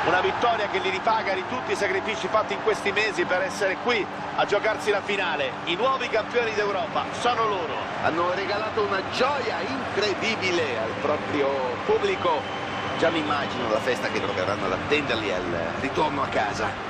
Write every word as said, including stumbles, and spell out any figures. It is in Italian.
Una vittoria che li ripaga di tutti i sacrifici fatti in questi mesi per essere qui a giocarsi la finale. I nuovi campioni d'Europa sono loro. Hanno regalato una gioia incredibile al proprio pubblico. Già mi immagino la festa che troveranno ad attenderli al ritorno a casa.